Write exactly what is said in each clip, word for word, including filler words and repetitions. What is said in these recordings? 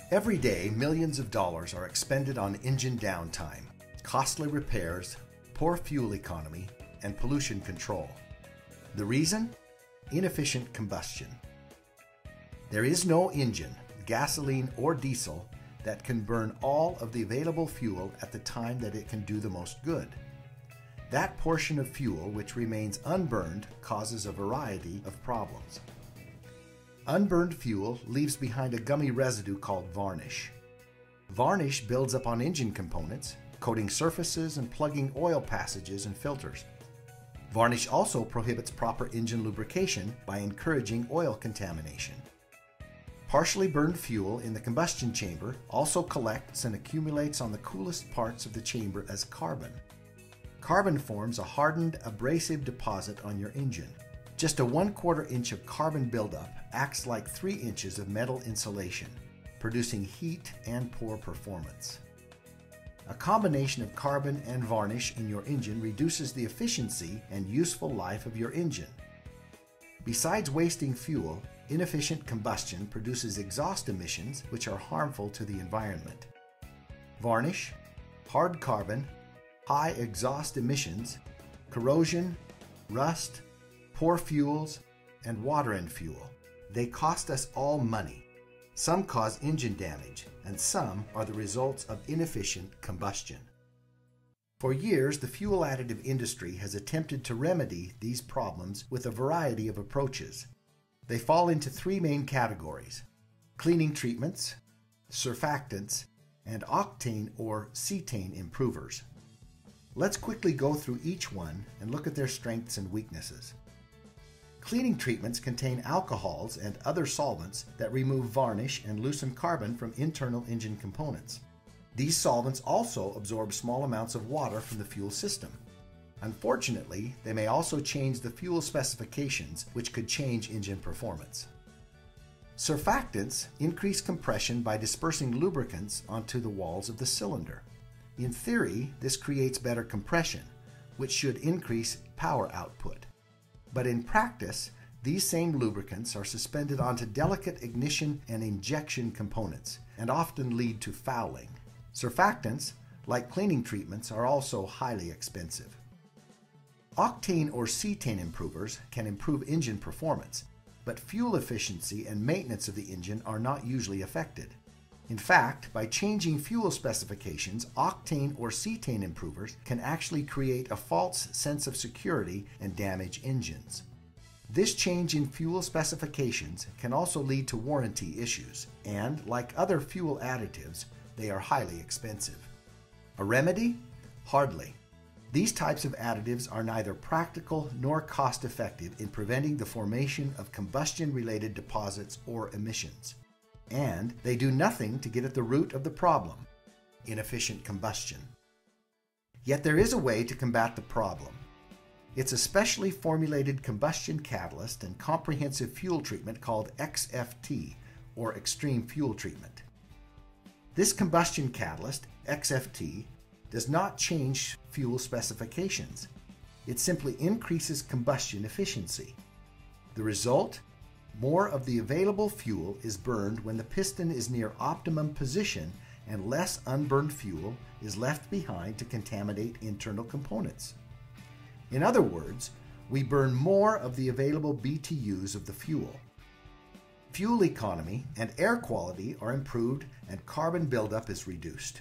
Every day, millions of dollars are expended on engine downtime, costly repairs, poor fuel economy, and pollution control. The reason? Inefficient combustion. There is no engine, gasoline or diesel, that can burn all of the available fuel at the time that it can do the most good. That portion of fuel which remains unburned causes a variety of problems. Unburned fuel leaves behind a gummy residue called varnish. Varnish builds up on engine components, coating surfaces and plugging oil passages and filters. Varnish also prohibits proper engine lubrication by encouraging oil contamination. Partially burned fuel in the combustion chamber also collects and accumulates on the coolest parts of the chamber as carbon. Carbon forms a hardened, abrasive deposit on your engine. Just a one-quarter inch of carbon buildup acts like three inches of metal insulation, producing heat and poor performance. A combination of carbon and varnish in your engine reduces the efficiency and useful life of your engine. Besides wasting fuel, inefficient combustion produces exhaust emissions which are harmful to the environment. Varnish, hard carbon, high exhaust emissions, corrosion, rust, poor fuels, and water and fuel. They cost us all money. Some cause engine damage, and some are the results of inefficient combustion. For years, the fuel additive industry has attempted to remedy these problems with a variety of approaches. They fall into three main categories: cleaning treatments, surfactants, and octane or cetane improvers. Let's quickly go through each one and look at their strengths and weaknesses. Cleaning treatments contain alcohols and other solvents that remove varnish and loosen carbon from internal engine components. These solvents also absorb small amounts of water from the fuel system. Unfortunately, they may also change the fuel specifications, which could change engine performance. Surfactants increase compression by dispersing lubricants onto the walls of the cylinder. In theory, this creates better compression, which should increase power output. But in practice, these same lubricants are suspended onto delicate ignition and injection components and often lead to fouling. Surfactants, like cleaning treatments, are also highly expensive. Octane or cetane improvers can improve engine performance, but fuel efficiency and maintenance of the engine are not usually affected. In fact, by changing fuel specifications, octane or cetane improvers can actually create a false sense of security and damage engines. This change in fuel specifications can also lead to warranty issues, and like other fuel additives, they are highly expensive. A remedy? Hardly. These types of additives are neither practical nor cost-effective in preventing the formation of combustion-related deposits or emissions. And they do nothing to get at the root of the problem: inefficient combustion. Yet there is a way to combat the problem. It's a specially formulated combustion catalyst and comprehensive fuel treatment called X F T, or Extreme Fuel Treatment. This combustion catalyst, X F T, does not change fuel specifications. It simply increases combustion efficiency. The result? More of the available fuel is burned when the piston is near optimum position, and less unburned fuel is left behind to contaminate internal components. In other words, we burn more of the available B T Us of the fuel. Fuel economy and air quality are improved, and carbon buildup is reduced.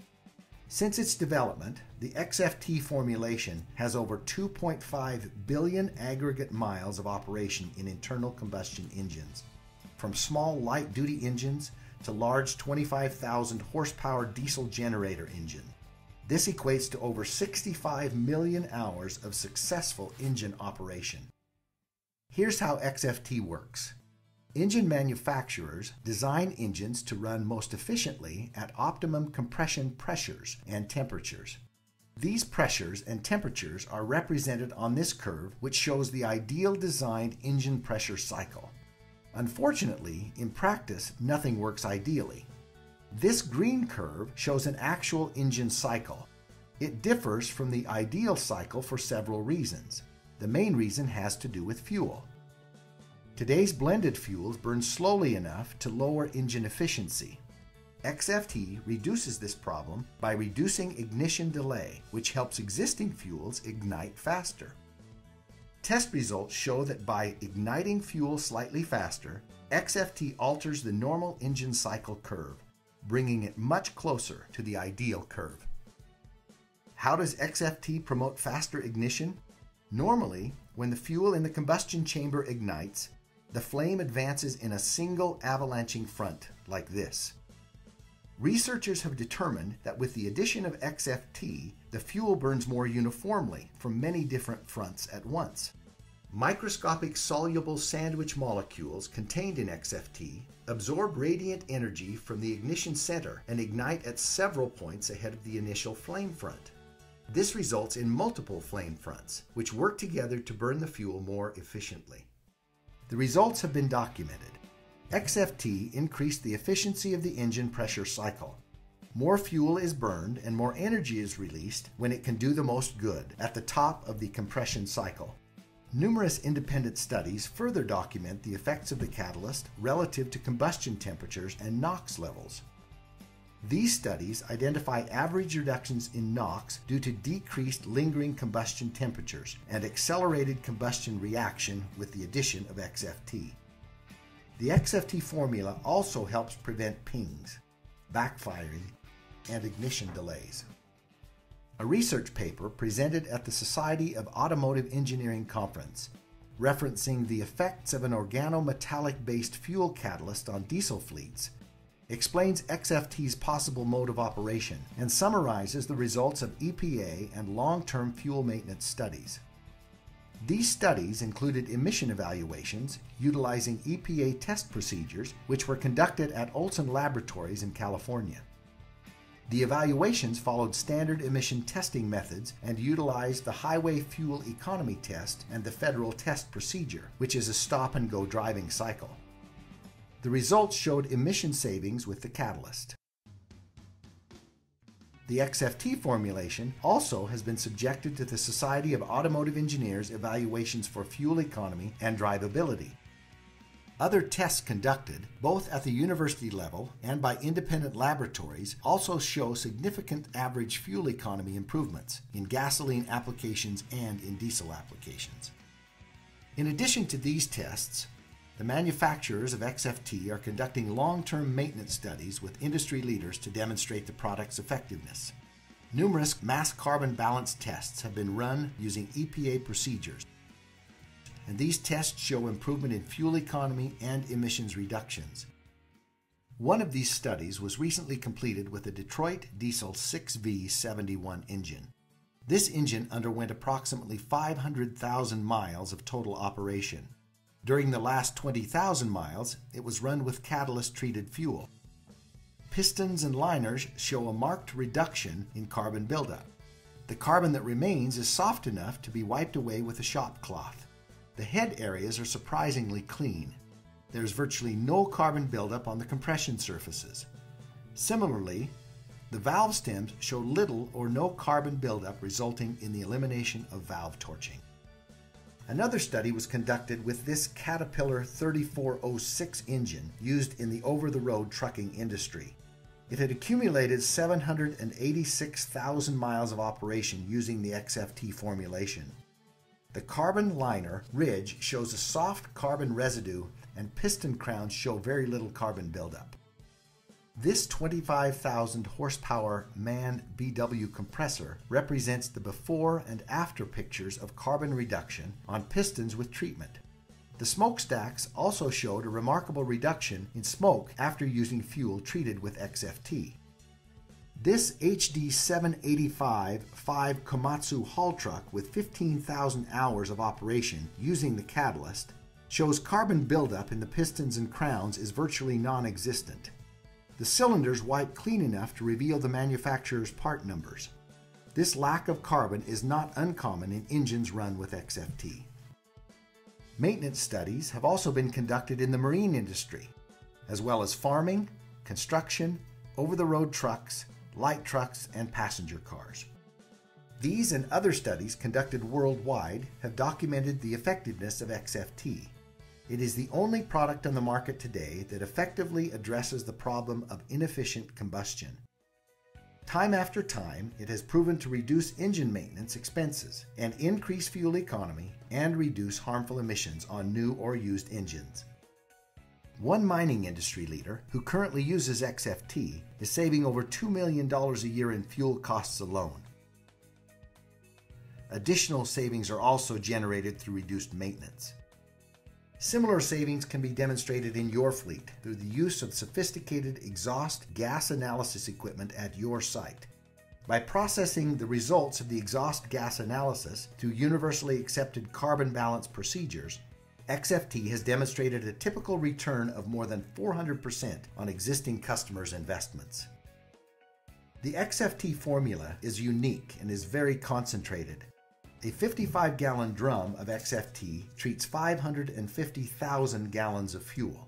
Since its development, the X F T formulation has over two point five billion aggregate miles of operation in internal combustion engines, from small light-duty engines to large twenty-five thousand horsepower diesel generator engine. This equates to over sixty-five million hours of successful engine operation. Here's how X F T works. Engine manufacturers design engines to run most efficiently at optimum compression pressures and temperatures. These pressures and temperatures are represented on this curve, which shows the ideal designed engine pressure cycle. Unfortunately, in practice, nothing works ideally. This green curve shows an actual engine cycle. It differs from the ideal cycle for several reasons. The main reason has to do with fuel. Today's blended fuels burn slowly enough to lower engine efficiency. X F T reduces this problem by reducing ignition delay, which helps existing fuels ignite faster. Test results show that by igniting fuel slightly faster, X F T alters the normal engine cycle curve, bringing it much closer to the ideal curve. How does X F T promote faster ignition? Normally, when the fuel in the combustion chamber ignites, the flame advances in a single avalanching front, like this. Researchers have determined that with the addition of X F T, the fuel burns more uniformly from many different fronts at once. Microscopic soluble sandwich molecules contained in X F T absorb radiant energy from the ignition center and ignite at several points ahead of the initial flame front. This results in multiple flame fronts, which work together to burn the fuel more efficiently. The results have been documented. X F T increased the efficiency of the engine pressure cycle. More fuel is burned and more energy is released when it can do the most good at the top of the compression cycle. Numerous independent studies further document the effects of the catalyst relative to combustion temperatures and NOx levels. These studies identify average reductions in NOx due to decreased lingering combustion temperatures and accelerated combustion reaction with the addition of X F T. The X F T formula also helps prevent pings, backfiring, and ignition delays. A research paper presented at the Society of Automotive Engineering Conference, referencing the effects of an organometallic-based fuel catalyst on diesel fleets, explains X F T's possible mode of operation and summarizes the results of E P A and long-term fuel maintenance studies. These studies included emission evaluations utilizing E P A test procedures, which were conducted at Olson Laboratories in California. The evaluations followed standard emission testing methods and utilized the Highway Fuel Economy Test and the Federal Test Procedure, which is a stop-and-go driving cycle. The results showed emission savings with the catalyst. The X F T formulation also has been subjected to the Society of Automotive Engineers evaluations for fuel economy and drivability. Other tests conducted, both at the university level and by independent laboratories, also show significant average fuel economy improvements in gasoline applications and in diesel applications. In addition to these tests, the manufacturers of X F T are conducting long-term maintenance studies with industry leaders to demonstrate the product's effectiveness. Numerous mass carbon balance tests have been run using E P A procedures, and these tests show improvement in fuel economy and emissions reductions. One of these studies was recently completed with a Detroit Diesel six V seventy-one engine. This engine underwent approximately five hundred thousand miles of total operation. During the last twenty thousand miles, it was run with catalyst-treated fuel. Pistons and liners show a marked reduction in carbon buildup. The carbon that remains is soft enough to be wiped away with a shop cloth. The head areas are surprisingly clean. There is virtually no carbon buildup on the compression surfaces. Similarly, the valve stems show little or no carbon buildup, resulting in the elimination of valve torching. Another study was conducted with this Caterpillar thirty-four oh six engine used in the over-the-road trucking industry. It had accumulated seven hundred eighty-six thousand miles of operation using the X F T formulation. The carbon liner ridge shows a soft carbon residue, and piston crowns show very little carbon buildup. This twenty-five thousand horsepower MAN B W compressor represents the before and after pictures of carbon reduction on pistons with treatment. The smokestacks also showed a remarkable reduction in smoke after using fuel treated with X F T. This H D seven eighty-five five Komatsu haul truck with fifteen thousand hours of operation using the catalyst shows carbon buildup in the pistons and crowns is virtually non-existent. The cylinders wipe clean enough to reveal the manufacturer's part numbers. This lack of carbon is not uncommon in engines run with X F T. Maintenance studies have also been conducted in the marine industry, as well as farming, construction, over-the-road trucks, light trucks, and passenger cars. These and other studies conducted worldwide have documented the effectiveness of X F T. It is the only product on the market today that effectively addresses the problem of inefficient combustion. Time after time, it has proven to reduce engine maintenance expenses and increase fuel economy and reduce harmful emissions on new or used engines. One mining industry leader who currently uses X F T is saving over two million dollars a year in fuel costs alone. Additional savings are also generated through reduced maintenance. Similar savings can be demonstrated in your fleet through the use of sophisticated exhaust gas analysis equipment at your site. By processing the results of the exhaust gas analysis through universally accepted carbon balance procedures, X F T has demonstrated a typical return of more than four hundred percent on existing customers' investments. The X F T formula is unique and is very concentrated. A fifty-five gallon drum of X F T treats five hundred fifty thousand gallons of fuel.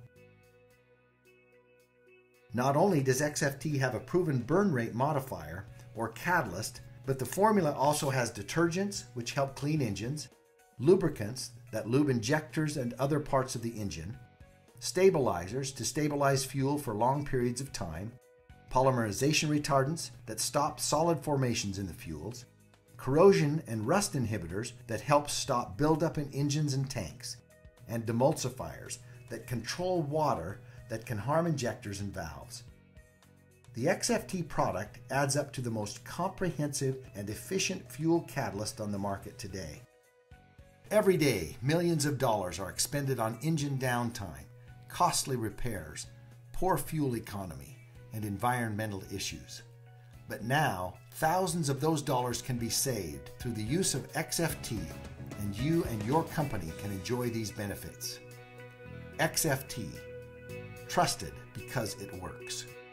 Not only does X F T have a proven burn rate modifier, or catalyst, but the formula also has detergents, which help clean engines, lubricants that lube injectors and other parts of the engine, stabilizers to stabilize fuel for long periods of time, polymerization retardants that stop solid formations in the fuels, corrosion and rust inhibitors that help stop buildup in engines and tanks, and demulsifiers that control water that can harm injectors and valves. The X F T product adds up to the most comprehensive and efficient fuel catalyst on the market today. Every day, millions of dollars are expended on engine downtime, costly repairs, poor fuel economy, and environmental issues. But now, thousands of those dollars can be saved through the use of X F T, and you and your company can enjoy these benefits. X F T, trusted because it works.